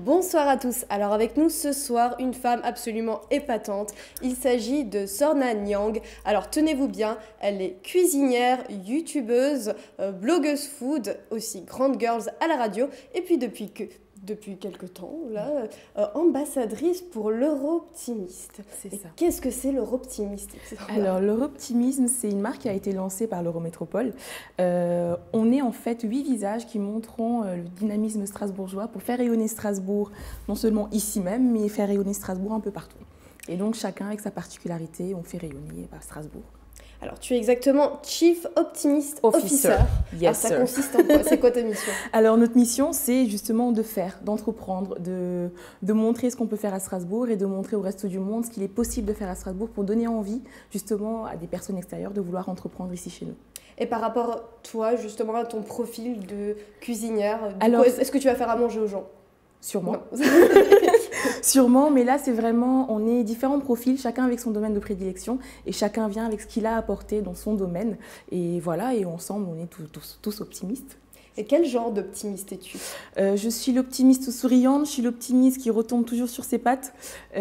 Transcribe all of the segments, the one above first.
Bonsoir à tous. Alors avec nous ce soir, une femme absolument épatante. Il s'agit de Sorna Nyang. Alors tenez-vous bien, elle est cuisinière, youtubeuse, blogueuse food, aussi grande girls à la radio. Et puis depuis quelque temps, là, ambassadrice pour l'Europtimiste. C'est ça. Qu'est-ce que c'est l'Europtimiste? Alors, l'Europtimisme, c'est une marque qui a été lancée par l'Eurométropole. On est en fait 8 visages qui montreront le dynamisme strasbourgeois pour faire rayonner Strasbourg, non seulement ici même, mais faire rayonner Strasbourg un peu partout. Et donc, chacun avec sa particularité, on fait rayonner Strasbourg. Alors, tu es exactement Chief Optimist Officer. Yes, ça consiste en quoi? C'est quoi ta mission? Alors, notre mission, c'est justement de faire, d'entreprendre, de montrer ce qu'on peut faire à Strasbourg et de montrer au reste du monde ce qu'il est possible de faire à Strasbourg pour donner envie, justement, à des personnes extérieures de vouloir entreprendre ici chez nous. Et par rapport, toi, justement, à ton profil de cuisinière, est-ce que tu vas faire à manger aux gens? Sûrement. Sûrement, mais là, c'est vraiment, on est différents profils, chacun avec son domaine de prédilection et chacun vient avec ce qu'il a apporté dans son domaine. Et voilà, et ensemble, on est tous optimistes. Et quel genre d'optimiste es-tu? Je suis l'optimiste souriante, je suis l'optimiste qui retombe toujours sur ses pattes,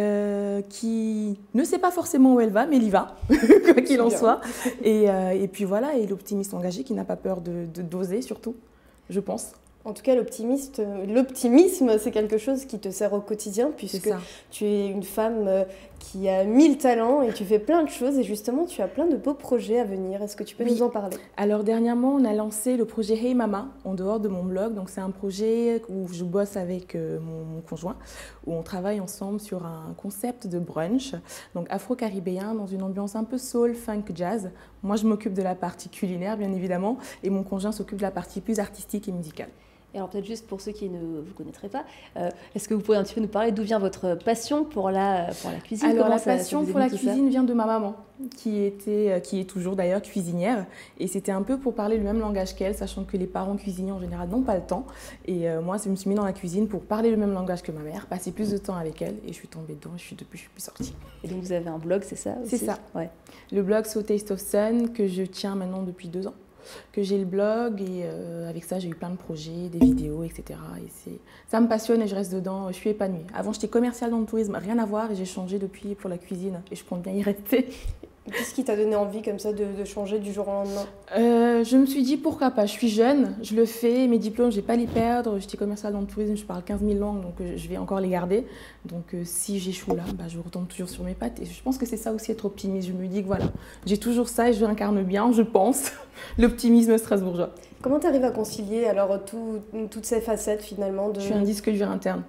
qui ne sait pas forcément où elle va, mais elle y va, quoi qu'il en soit. Et puis voilà, et l'optimiste engagé qui n'a pas peur d'oser surtout, je pense. En tout cas, l'optimisme, c'est quelque chose qui te sert au quotidien puisque tu es une femme qui a 1000 talents et tu fais plein de choses et justement, tu as plein de beaux projets à venir. Est-ce que tu peux nous en parler? Alors, dernièrement, on a lancé le projet Hey Mama en dehors de mon blog. Donc, c'est un projet où je bosse avec mon conjoint, où on travaille ensemble sur un concept de brunch, donc afro-caribéen, dans une ambiance un peu soul, funk, jazz. Moi, je m'occupe de la partie culinaire, bien évidemment, et mon conjoint s'occupe de la partie plus artistique et musicale. Et alors peut-être juste pour ceux qui ne vous connaîtraient pas, est-ce que vous pouvez un petit peu nous parler d'où vient votre passion pour la cuisine? Alors la passion pour la cuisine vient de ma maman, qui est toujours d'ailleurs cuisinière. Et c'était un peu pour parler le même langage qu'elle, sachant que les parents cuisiniers en général n'ont pas le temps. Et moi, je me suis mis dans la cuisine pour parler le même langage que ma mère, passer plus de temps avec elle. Et je suis tombée dedans et depuis, je suis plus sortie. Et donc vous avez un blog, c'est ça aussi? C'est ça. Ouais. Le blog So Taste of Sun, que je tiens maintenant depuis 2 ans. Que j'ai le blog et avec ça j'ai eu plein de projets, des vidéos, etc. Et ça me passionne et je reste dedans, je suis épanouie. Avant j'étais commerciale dans le tourisme, rien à voir et j'ai changé depuis pour la cuisine et je compte bien y rester. Qu'est-ce qui t'a donné envie comme ça de changer du jour au lendemain? Je me suis dit pourquoi pas, je suis jeune, je le fais, mes diplômes je vais pas les perdre, j'étais commerciale dans le tourisme, je parle 15 000 langues donc je vais encore les garder. Donc si j'échoue là, je retombe toujours sur mes pattes et je pense que c'est ça aussi être optimiste. Je me dis que voilà, j'ai toujours ça et je l'incarne bien, je pense, l'optimisme strasbourgeois. Comment tu arrives à concilier alors toutes ces facettes finalement de... Je suis un disque dur interne.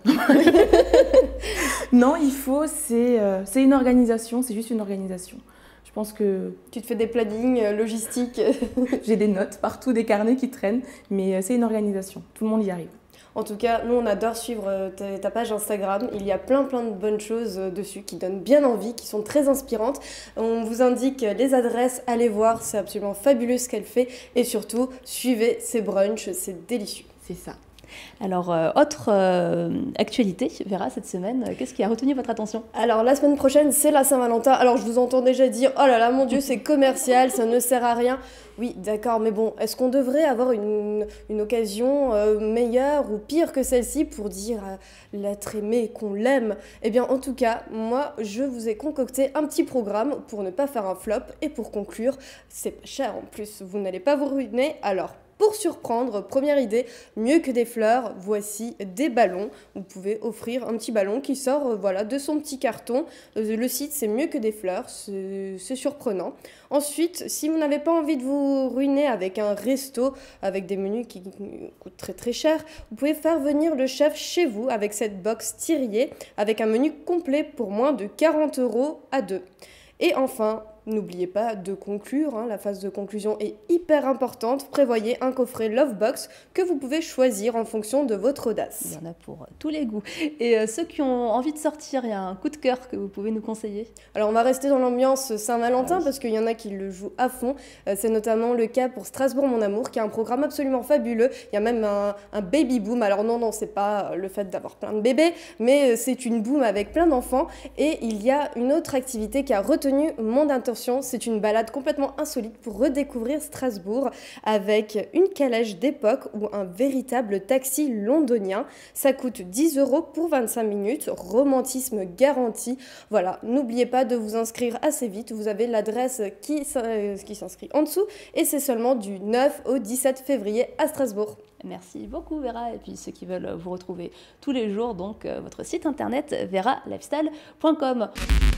Non, il faut, c'est une organisation, c'est juste une organisation. Je pense que... Tu te fais des plannings logistiques. J'ai des notes partout, des carnets qui traînent, mais c'est une organisation. Tout le monde y arrive. En tout cas, nous, on adore suivre ta page Instagram. Il y a plein de bonnes choses dessus qui donnent bien envie, qui sont très inspirantes. On vous indique les adresses, allez voir, c'est absolument fabuleux ce qu'elle fait. Et surtout, suivez ses brunchs, c'est délicieux. C'est ça. Alors, autre actualité, Vera, cette semaine, qu'est-ce qui a retenu votre attention? Alors, la semaine prochaine, c'est la Saint-Valentin. Alors, je vous entends déjà dire, oh là là, mon Dieu, c'est commercial, ça ne sert à rien. Oui, d'accord, mais bon, est-ce qu'on devrait avoir une occasion meilleure ou pire que celle-ci pour dire à l'être aimé qu'on l'aime? Eh bien, en tout cas, moi, je vous ai concocté un petit programme pour ne pas faire un flop. Et pour conclure, c'est pas cher en plus, vous n'allez pas vous ruiner. Alors, pour surprendre, première idée, mieux que des fleurs, voici des ballons. Vous pouvez offrir un petit ballon qui sort voilà, de son petit carton. Le site, c'est mieux que des fleurs, c'est surprenant. Ensuite, si vous n'avez pas envie de vous ruiner avec un resto, avec des menus qui coûtent très très cher, vous pouvez faire venir le chef chez vous avec cette box Thirier, avec un menu complet pour moins de 40 € à 2. Et enfin, n'oubliez pas de conclure, la phase de conclusion est hyper importante. Prévoyez un coffret Lovebox que vous pouvez choisir en fonction de votre audace. Il y en a pour tous les goûts. Et ceux qui ont envie de sortir, il y a un coup de cœur que vous pouvez nous conseiller? Alors on va rester dans l'ambiance Saint-Valentin parce qu'il y en a qui le jouent à fond. C'est notamment le cas pour Strasbourg Mon Amour qui a un programme absolument fabuleux. Il y a même un baby boom. Alors non, c'est pas le fait d'avoir plein de bébés, mais c'est une boom avec plein d'enfants. Et il y a une autre activité qui a retenu mon attention Excursion, c'est une balade complètement insolite pour redécouvrir Strasbourg avec une calèche d'époque ou un véritable taxi londonien. Ça coûte 10 € pour 25 minutes, romantisme garanti. Voilà, n'oubliez pas de vous inscrire assez vite, vous avez l'adresse qui s'inscrit en dessous et c'est seulement du 9 au 17 février à Strasbourg. Merci beaucoup Vera, et puis ceux qui veulent vous retrouver tous les jours, donc votre site internet veralifestyle.com.